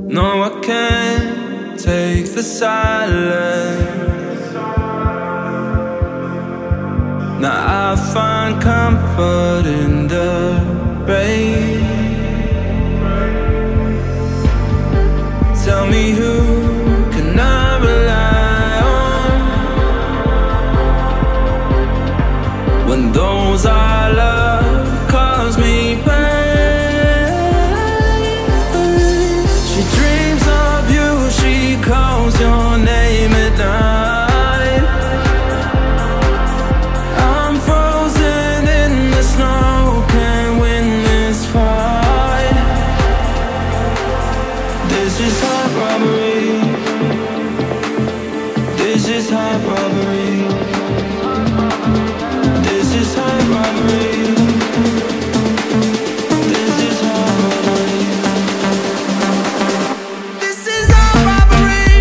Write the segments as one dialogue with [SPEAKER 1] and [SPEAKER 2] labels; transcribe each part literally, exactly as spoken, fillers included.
[SPEAKER 1] No, I can't take the silence. Now I find comfort in the rain. Tell me, who can I rely on when those I love cause me pain? She dreams of you, she calls your name at night. I'm frozen in the snow, can't win this fight. This is heart robbery. This is heart robbery. This is heart robbery. This is heart robbery. This is heart robbery.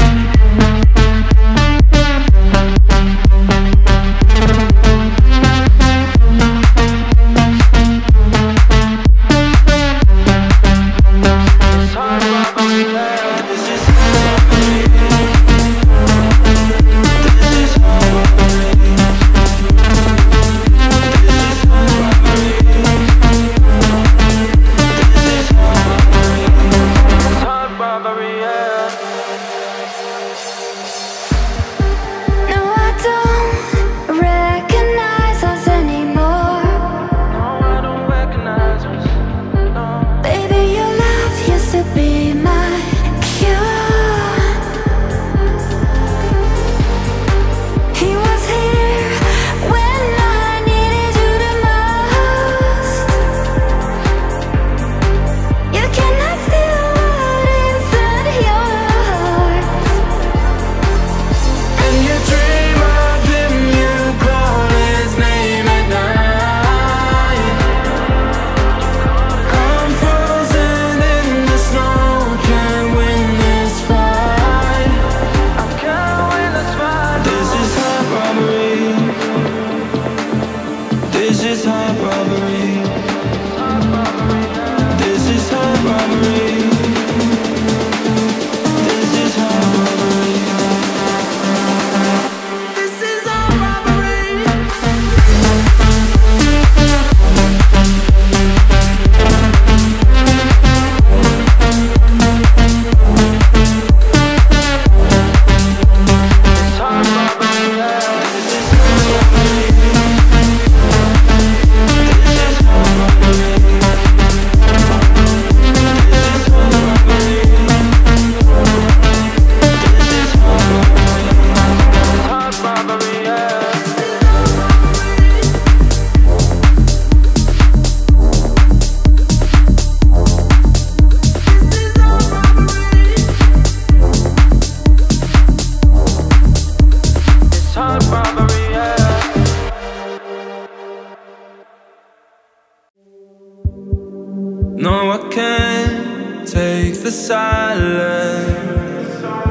[SPEAKER 1] It's heart robbery. This is heart robbery. This is heart robbery. This is heart robbery. This is heart robbery. It's heart robbery, yeah.
[SPEAKER 2] No, I don't recognize us anymore.
[SPEAKER 1] No, I don't recognize us. No.
[SPEAKER 2] Baby, your love used to be my cure. He was here when I needed you the most. You cannot steal what inside your heart.
[SPEAKER 1] And you dream of him, you call his name at night. I'm frozen in the snow, can't win this fight. I can't win this fight. This is heart robbery. This is heart robbery. This is heart robbery. This is heart robbery. This is heart robbery. It's heart robbery, yeah. This is heart robbery. This is heart robbery. This is heart robbery. This is heart robbery. It's heart robbery, yeah. It's heart robbery, yeah. No, I can't take the silence.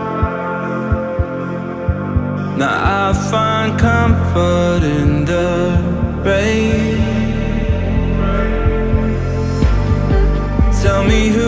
[SPEAKER 1] Now I find comfort in the rain. Tell me, who